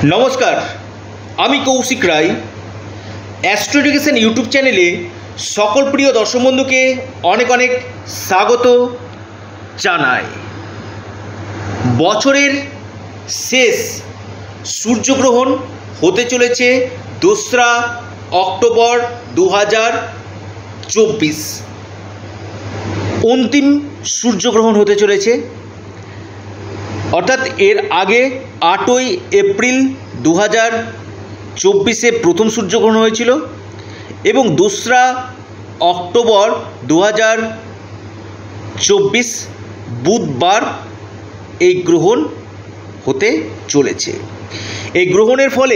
নমস্কার, আমি Koushik Roy. Astro education YouTube চ্যানেলে সকল প্রিয় দর্শক বন্ধুকে অনেক অনেক স্বাগত জানাই। বছরের শেষ সূর্যগ্রহণ হতে চলেছে 2রা অক্টোবর 2024। অন্তিম সূর্যগ্রহণ হতে চলেছে, অর্থাৎ এর আগে 8ই এপ্রিল 2024 প্রথম সূর্যগ্রহণ হয়েছিল এবং 2রা অক্টোবর 2024 বুধবার এই গ্রহণ হতে চলেছে। এই গ্রহণের ফলে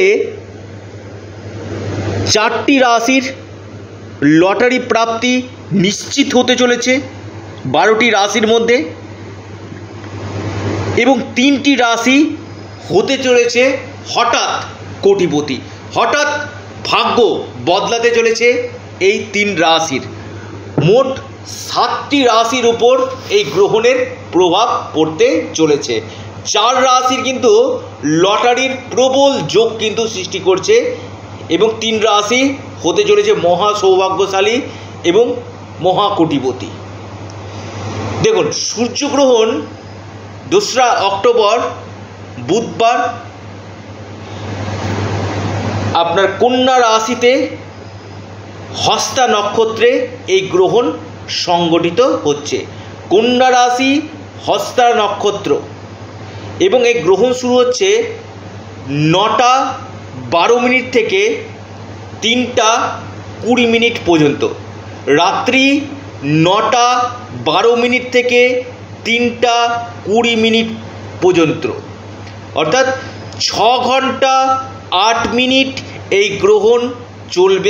4টি রাশির লটারি প্রাপ্তি নিশ্চিত হতে চলেছে 12টি রাশির মধ্যে, এবং 3টি রাশি হতে চলেছে হঠাৎ কোটিপতি। হঠাৎ ভাগ্য বদলাতে চলেছে এই 3 রাশির। মোট 7টি রাশির উপর এই গ্রহণের প্রভাব পড়তে চলেছে। 4 রাশির কিন্তু লটারির প্রবল যোগ কিন্তু সৃষ্টি করছে এবং 3 রাশি হতে চলেছে মহা সৌভাগ্যশালী এবং মহা কোটিপতি। দেখুন, সূর্যগ্রহণ 2রা অক্টোবর বুধবার আপনার কন্যা রাশিতে হস্তা নক্ষত্রে এই গ্রহণ সংগঠিত হচ্ছে। কন্যা রাশি হস্তা নক্ষত্র, এবং এই গ্রহণ শুরু হচ্ছে 9টা 12 মিনিট থেকে 3টা 20 মিনিট পর্যন্ত। রাত্রি 9টা 12 মিনিট থেকে 3টা 20 মিনিট পর্যন্ত, অর্থাৎ 6 ঘন্টা 8 মিনিট এই গ্রহণ চলবে।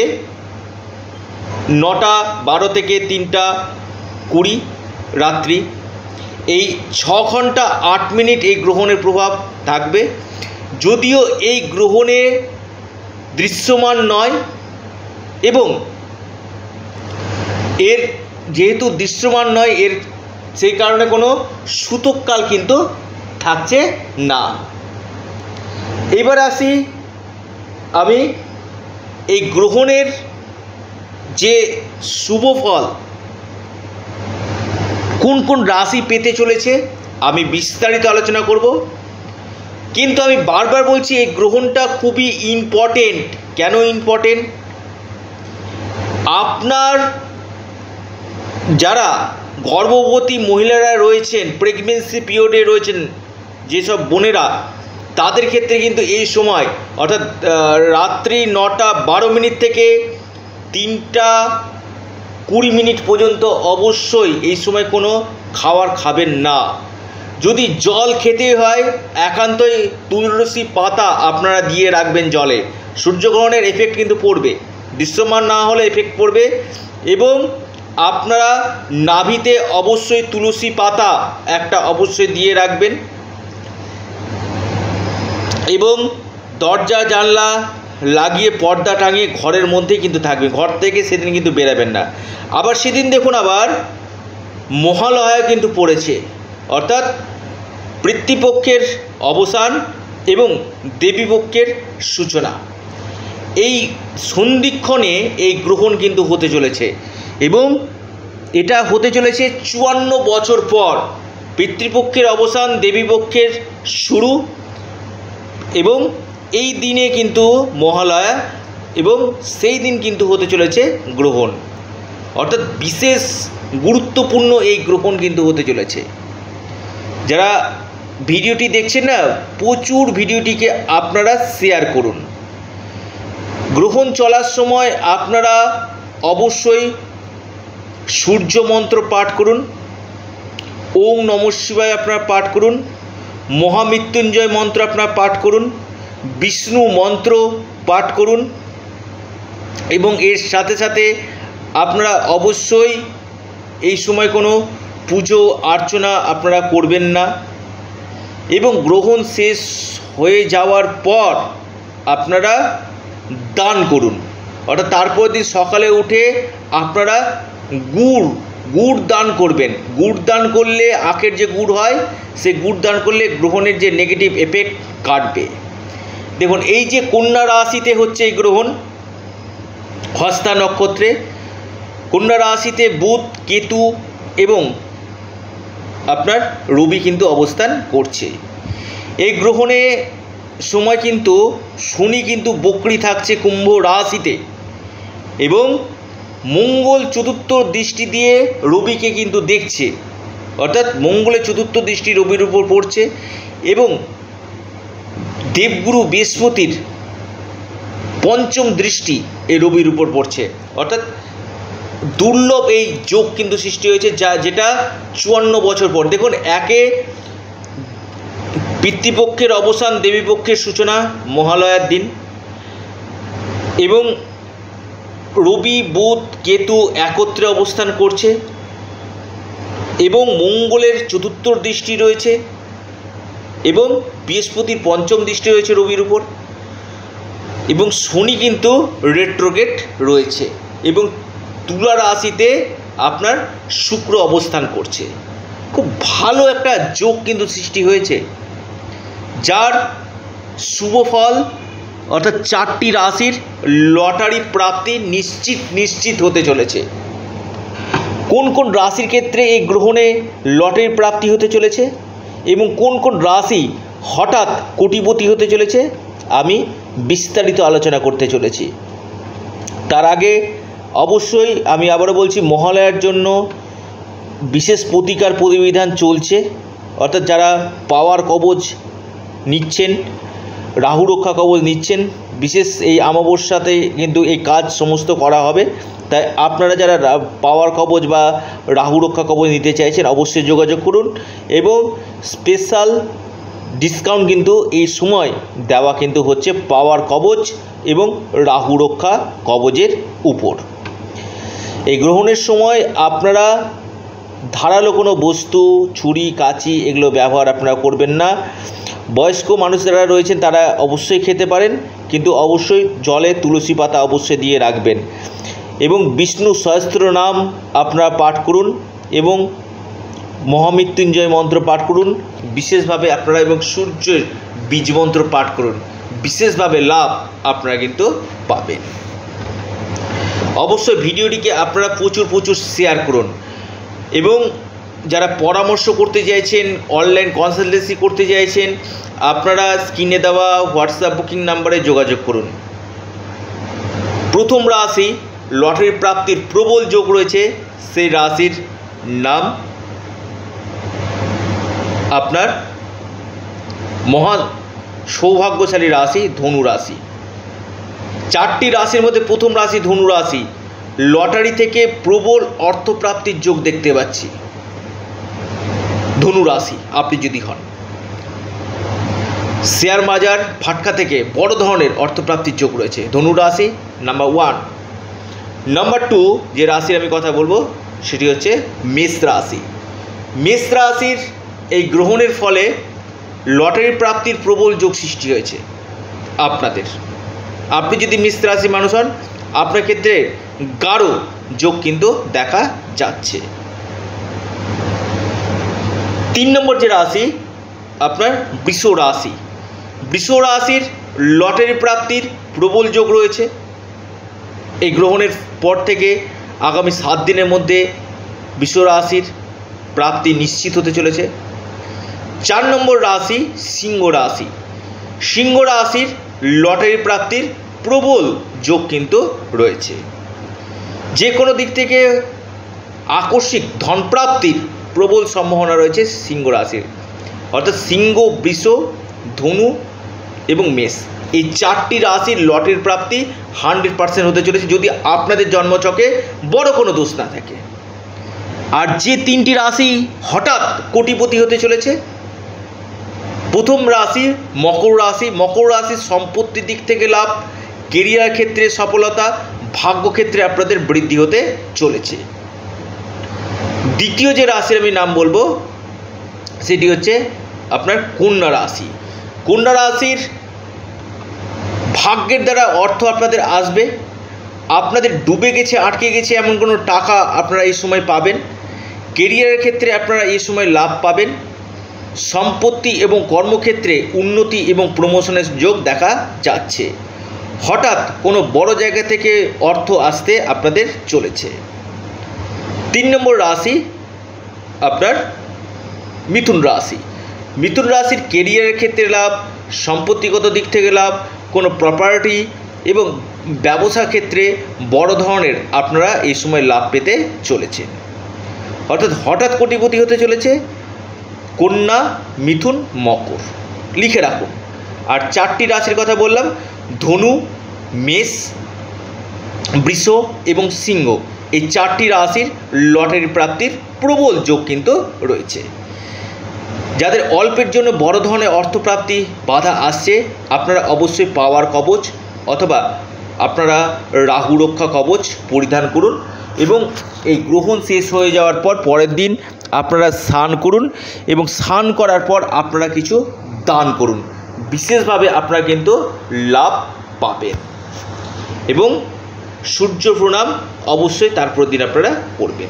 9টা 12 থেকে 3টা 20 রাত্রি, এই 6 ঘন্টা 8 মিনিট এই গ্রহণের প্রভাব থাকবে। যদিও এই গ্রহণে দৃশ্যমান নয়, এবং এর যেহেতু দৃশ্যমান নয়, এর সেই কারণে কোনো সূতককাল কিন্তু থাকছে না। এবার আসি আমি এই গ্রহণের যে শুভ ফল কোন কোন রাশি পেতে চলেছে আমি বিস্তারিত আলোচনা করব, কিন্তু আমি বারবার বলছি এই গ্রহণটা খুবই ইম্পর্টেন্ট। কেন ইম্পর্টেন্ট? আপনার যারা গর্ভবতী মহিলারা রয়েছেন, প্রেগনেন্সি পিরিয়ডে রয়েছেন যেসব বোনেরা, তাদের ক্ষেত্রে কিন্তু এই সময় অর্থাৎ রাত্রি 9টা 12 মিনিট থেকে 3টা 20 মিনিট পর্যন্ত অবশ্যই এই সময় কোনো খাবার খাবেন না। যদি জল খেতে হয়, একান্তই তুলসী পাতা আপনারা দিয়ে রাখবেন জলে। সূর্যগ্রহণের এফেক্ট কিন্তু পড়বে, দৃশ্যমান না হলে এফেক্ট পড়বে। এবং আপনারা নাভিতে অবশ্যই তুলসী পাতা একটা অবশ্যই দিয়ে রাখবেন, এবং দরজা জানলা লাগিয়ে পর্দা টাঙিয়ে ঘরের মধ্যেই কিন্তু থাকবে, ঘর থেকে সেদিন কিন্তু বেরাবেন না। আবার সেদিন দেখুন, আবার মহালয়া কিন্তু পড়েছে, অর্থাৎ পিতৃপক্ষের অবসান এবং দেবীপক্ষের সূচনা। এই সন্ধিক্ষণে এই গ্রহণ কিন্তু হতে চলেছে, এবং এটা হতে চলেছে 54 বছর পর। পিতৃপক্ষের অবসান, দেবীপক্ষের শুরু, এবং এই দিনে কিন্তু মহালয়া, এবং সেই দিন কিন্তু হতে চলেছে গ্রহণ, অর্থাৎ বিশেষ গুরুত্বপূর্ণ এই গ্রহণ কিন্তু হতে চলেছে। যারা ভিডিওটি দেখছেন না, প্রচুর ভিডিওটিকে আপনারা শেয়ার করুন। গ্রহণ চলার সময় আপনারা অবশ্যই সূর্য মন্ত্র পাঠ করুন, ওম নমঃ শিবায় আপনারা পাঠ করুন, মহামৃত্যুঞ্জয় মন্ত্র আপনারা পাঠ করুন, বিষ্ণু মন্ত্র পাঠ করুন, এবং এর সাথে সাথে আপনারা অবশ্যই এই সময় কোনো পুজো অর্চনা আপনারা করবেন না। এবং গ্রহণ শেষ হয়ে যাওয়ার পর আপনারা দান করুন, অর্থাৎ তারপর দিন সকালে উঠে আপনারা গুড় দান করবেন। গুড় দান করলে, আখের যে গুড় হয়, সে গুড় দান করলে গ্রহণের যে নেগেটিভ এফেক্ট কাটবে। দেখুন এই যে কন্যা রাশিতে হচ্ছে এই গ্রহণ, হস্তা নক্ষত্রে কন্যা রাশিতে বুধ, কেতু এবং আপনার রবি কিন্তু অবস্থান করছে। এই গ্রহণে সময় কিন্তু শনি কিন্তু বক্রী থাকছে কুম্ভ রাশিতে, এবং মঙ্গল চতুর্থ দৃষ্টি দিয়ে রবিকে কিন্তু দেখছে, অর্থাৎ মঙ্গলের চতুর্থ দৃষ্টি রবির উপর পড়ছে, এবং দেবগুরু বৃহস্পতির পঞ্চম দৃষ্টি এই রবির উপর পড়ছে। অর্থাৎ দুর্লভ এই যোগ কিন্তু সৃষ্টি হয়েছে, যেটা 54 বছর পর। দেখুন, একে পিতৃপক্ষের অবসান, দেবীপক্ষের সূচনা মহালয়ার দিন, এবং রবি, বুধ, কেতু একত্রে অবস্থান করছে, এবং মঙ্গলের চতুর্থ দৃষ্টি রয়েছে, এবং বৃহস্পতির পঞ্চম দৃষ্টি রয়েছে রবির উপর, এবং শনি কিন্তু রেট্রোগেট রয়েছে, এবং তুলা রাশিতে আপনার শুক্র অবস্থান করছে। খুব ভালো একটা যোগ কিন্তু সৃষ্টি হয়েছে, যার শুভ ফল অর্থাৎ 4টি রাশির লটারি প্রাপ্তি নিশ্চিত হতে চলেছে। কোন কোন রাশির ক্ষেত্রে এই গ্রহণে লটারির প্রাপ্তি হতে চলেছে এবং কোন কোন রাশি হঠাৎ কোটিপতি হতে চলেছে, আমি বিস্তারিত আলোচনা করতে চলেছি। তার আগে অবশ্যই আমি আবারও বলছি, মহালয়ার জন্য বিশেষ প্রতিকার প্রতিবিধান চলছে, অর্থাৎ যারা পাওয়ার কবচ নিচ্ছেন, রাহু রক্ষা কবচ নিচ্ছেন, বিশেষ এই অমাবস্যাতে কিন্তু এই কাজ সমস্ত করা হবে। তাই আপনারা যারা পাওয়ার কবচ বা রাহু রক্ষা কবচ নিতে চাইছেন অবশ্যই যোগাযোগ করুন, এবং স্পেশাল ডিসকাউন্ট কিন্তু এই সময় দেওয়া কিন্তু হচ্ছে পাওয়ার কবচ এবং রাহু রক্ষা কবচের উপর। এই গ্রহণের সময় আপনারা ধারালো কোনো বস্তু, ছুরি, কাঁচি এগুলো ব্যবহার আপনারা করবেন না। বয়স্ক মানুষ যারা রয়েছেন তারা অবশ্যই খেতে পারেন, কিন্তু অবশ্যই জলে তুলসী পাতা অবশ্যই দিয়ে রাখবেন, এবং বিষ্ণু সহস্র নাম আপনারা পাঠ করুন, এবং মহামৃত্যুঞ্জয় মন্ত্র পাঠ করুন বিশেষভাবে আপনারা, এবং সূর্যের বীজ মন্ত্র পাঠ করুন, বিশেষভাবে লাভ আপনারা কিন্তু পাবেন। অবশ্যই ভিডিওটিকে আপনারা প্রচুর শেয়ার করুন, এবং যারা পরামর্শ করতে চাইছেন, অনলাইন কনসালটেন্সি করতে চাইছেন, আপনারা স্ক্রিনে দেওয়া হোয়াটসঅ্যাপ বুকিং নাম্বারে যোগাযোগ করুন। প্রথম রাশি লটারি প্রাপ্তির প্রবল যোগ রয়েছে, সেই রাশির নাম আপনার মহা সৌভাগ্যশালী রাশি ধনু রাশি। 4টি রাশির মধ্যে প্রথম রাশি ধনু রাশি, লটারি থেকে প্রবল অর্থপ্রাপ্তির যোগ দেখতে পাচ্ছি। ধনু রাশি আপনি যদি হন, শেয়ার বাজার ফাটকা থেকে বড় ধরনের অর্থপ্রাপ্তির যোগ রয়েছে। ধনু রাশি নাম্বার 1। নাম্বার 2 যে রাশির আমি কথা বলবো সেটি হচ্ছে মেষ রাশি। মেষ রাশির এই গ্রহণের ফলে লটারি প্রাপ্তির প্রবল যোগ সৃষ্টি হয়েছে আপনাদের। আপনি যদি মেষ রাশি মানুষ হন, আপনার ক্ষেত্রে গাঢ় যোগ কিন্তু দেখা যাচ্ছে। 3 নম্বর যে রাশি আপনার বৃষ রাশি। বৃষ রাশির লটারি প্রাপ্তির প্রবল যোগ রয়েছে। এই গ্রহণের পর থেকে আগামী 7 দিনের মধ্যে বৃষ রাশির প্রাপ্তি নিশ্চিত হতে চলেছে। 4 নম্বর রাশি সিংহ রাশি। সিংহ রাশির লটারি প্রাপ্তির প্রবল যোগ কিন্তু রয়েছে। যে কোনো দিক থেকে আকস্মিক ধনপ্রাপ্তির প্রবল সম্ভাবনা রয়েছে সিংহ রাশির, অর্থাৎ সিংহ, বৃষ, ধনু এবং মেষ, এই 4টি রাশির লটারির প্রাপ্তি 100% হতে চলেছে, যদি আপনাদের জন্মছকে বড় কোনো দোষ না থাকে। আর যে 3টি রাশি হঠাৎ কোটিপতি হতে চলেছে, প্রথম রাশি মকর রাশি। মকর রাশির সম্পত্তির দিক থেকে লাভ, কেরিয়ার ক্ষেত্রে সফলতা, ভাগ্যক্ষেত্রে আপনাদের বৃদ্ধি হতে চলেছে। দ্বিতীয় যে রাশির আমি নাম বলবো সেটি হচ্ছে আপনার কন্যা রাশি। কন্যা রাশির ভাগ্যের দ্বারা অর্থ আপনাদের আসবে। আপনাদের ডুবে গেছে, আটকে গেছে এমন কোনো টাকা আপনারা এই সময় পাবেন। কেরিয়ারের ক্ষেত্রে আপনারা এই সময় লাভ পাবেন। সম্পত্তি এবং কর্মক্ষেত্রে উন্নতি এবং প্রমোশনের যোগ দেখা যাচ্ছে। হঠাৎ কোনো বড় জায়গা থেকে অর্থ আসতে আপনাদের চলেছে। 3 নম্বর রাশি আপনার মিথুন রাশি। মিথুন রাশির কেরিয়ারের ক্ষেত্রে লাভ, সম্পত্তিগত দিক থেকে লাভ, কোনো প্রপার্টি এবং ব্যবসা ক্ষেত্রে বড় ধরনের আপনারা এই সময় লাভ পেতে চলেছেন। অর্থাৎ হঠাৎ কোটিপতি হতে চলেছে কন্যা, মিথুন, মকর, লিখে রাখুন। আর 4টি রাশির কথা বললাম, ধনু, মেষ, বৃষ এবং সিংহ, এই 4টি রাশির লটারি প্রাপ্তির প্রবল যোগ কিন্তু রয়েছে। যাদের অল্পের জন্য বড় ধরনের অর্থপ্রাপ্তি বাধা আসছে, আপনারা অবশ্যই পাওয়ার কবচ অথবা আপনারা রাহু রক্ষা কবচ পরিধান করুন এবং এই গ্রহণ শেষ হয়ে যাওয়ার পর পরের দিন আপনারা স্নান করুন এবং স্নান করার পর আপনারা কিছু দান করুন। বিশেষভাবে আপনারা কিন্তু লাভ পাবেন। এবং সূর্য প্রণাম অবশ্যই তারপর দিন আপনারা করবেন।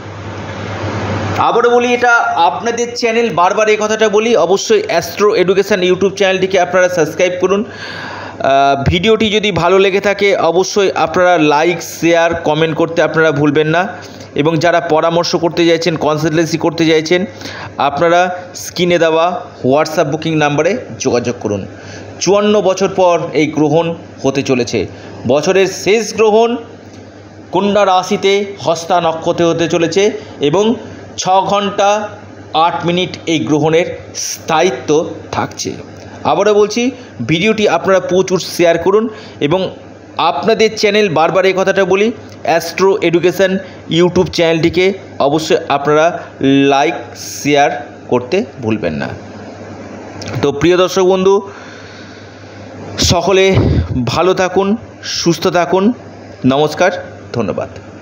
আবারও বলি, এটা আপনাদের চ্যানেল, বারবার এই কথাটা বলি, অবশ্যই অ্যাস্ট্রো এডুকেশান ইউটিউব চ্যানেলটিকে আপনারা সাবস্ক্রাইব করুন। ভিডিওটি যদি ভালো লেগে থাকে অবশ্যই আপনারা লাইক, শেয়ার, কমেন্ট করতে আপনারা ভুলবেন না। এবং যারা পরামর্শ করতে চাইছেন, কনসালটেন্সি করতে চাইছেন, আপনারা স্ক্রিনে দেওয়া হোয়াটসঅ্যাপ বুকিং নাম্বারে যোগাযোগ করুন। 54 বছর পর এই গ্রহণ হতে চলেছে। বছরের শেষ গ্রহণ কন্যা রাশিতে হস্তা নক্ষত্রে হতে চলেছে এবং 6 ঘন্টা 8 মিনিট এই গ্রহণের স্থায়িত্ব থাকছে। আবারও বলছি, ভিডিওটি আপনারা প্রচুর শেয়ার করুন এবং আপনাদের চ্যানেল, বারবার এই কথাটা বলি, অ্যাস্ট্রো এডুকেশান ইউটিউব চ্যানেলটিকে অবশ্যই আপনারা লাইক, শেয়ার করতে ভুলবেন না। তো প্রিয় দর্শক বন্ধু, সকলে ভালো থাকুন, সুস্থ থাকুন। নমস্কার, ধন্যবাদ।